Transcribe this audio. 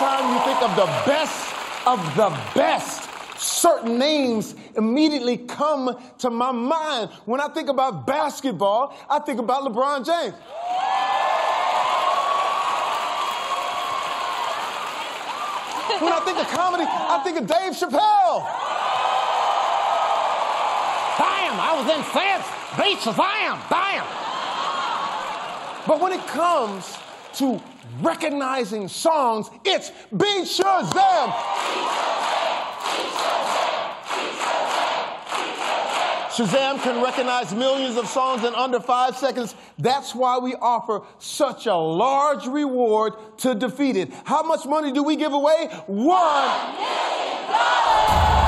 time you think of the best, certain names immediately come to my mind. When I think about basketball, I think about LeBron James. When I think of comedy, I think of Dave Chappelle. Bam! I was in France. Beat Shazam! Bam! But when it comes to recognizing songs, it's Beat Shazam! Shazam can recognize millions of songs in under 5 seconds. That's why we offer such a large reward to defeat it. How much money do we give away? $1 million!